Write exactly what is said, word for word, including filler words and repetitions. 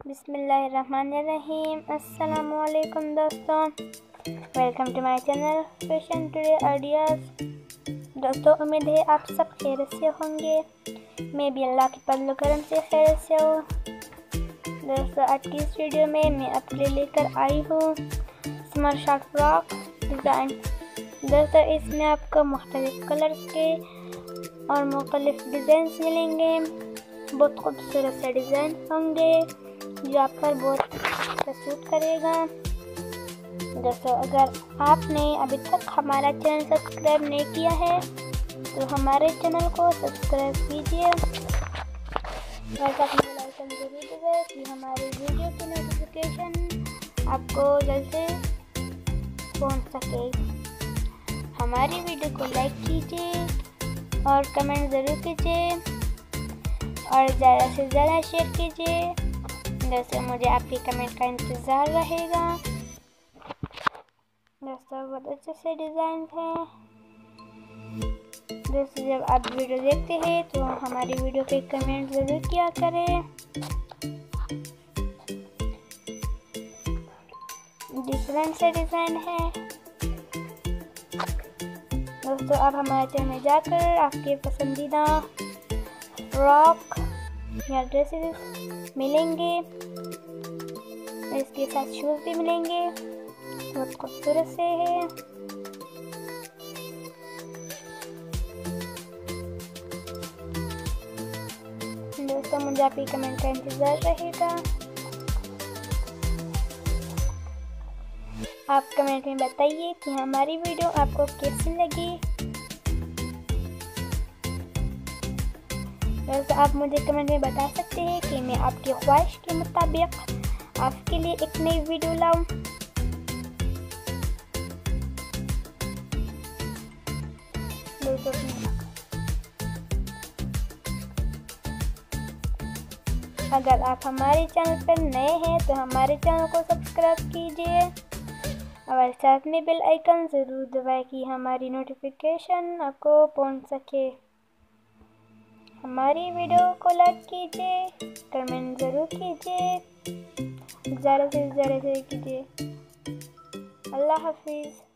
बिस्मिल्लाहिर्रहमानिर्रहीम। अस्सलामु अलैकुम दोस्तों, welcome to my channel fashion today ideas. दोस्तों, उम्मीद है आप सब खैरियत से होंगे। मैं भी अल्लाह के फज़ल करम से खैरियत से हूँ। दोस्तों, आज की इस वीडियो में मैं आपके लिए लेकर आई हूँ समर शॉर्ट फ्रॉक डिज़ाइन। दोस्तों, इसमें आपको मुख्तलिफ कलर्स के और मुख्तलिफ डिज़ाइन मिलेंगे। बहुत खूबसूरत से डिज़ाइन होंगे जो आप पर बहुत सूट करेगा। दोस्तों, अगर आपने अभी तक हमारा चैनल सब्सक्राइब नहीं किया है तो हमारे चैनल को सब्सक्राइब कीजिए और साथ में बेल आइकन जरूर दबाएं कि हमारी वीडियो की नोटिफिकेशन आपको जल्द से पहुंच सके। हमारी वीडियो को लाइक कीजिए और कमेंट ज़रूर कीजिए और ज़्यादा से ज़्यादा शेयर कीजिए। दोस्तों, मुझे आपके कमेंट का इंतज़ार रहेगा। दोस्तों, बहुत अच्छे से डिज़ाइन हैं। दोस्तों, जब आप वीडियो देखते हैं तो हमारी वीडियो पे कमेंट ज़रूर किया करें। डिफरेंट से डिज़ाइन है। दोस्तों, आप हमारे चैनल में जाकर आपके पसंदीदा फ्रॉक या ड्रेसेस मिलेंगे। इसके साथ शूज़ भी मिलेंगे, बहुत खूबसूरत से है। दोस्तों, मुझे आपकी कमेंट का इंतज़ार रहेगा। आप कमेंट में बताइए कि हमारी वीडियो आपको कैसी लगी। दोस्तों, आप मुझे कमेंट में बता सकते हैं कि मैं आपकी ख्वाहिश के मुताबिक आपके लिए एक नई वीडियो लाऊं। दोस्तों, अगर आप हमारे चैनल पर नए हैं तो हमारे चैनल को सब्सक्राइब कीजिए और साथ में बेल आइकन ज़रूर दबाएं कि हमारी नोटिफिकेशन आपको पहुंच सके। हमारी वीडियो को लाइक कीजिए, कमेंट ज़रूर कीजिए, ज़्यादा से ज़्यादा से कीजिए। अल्लाह हाफिज़।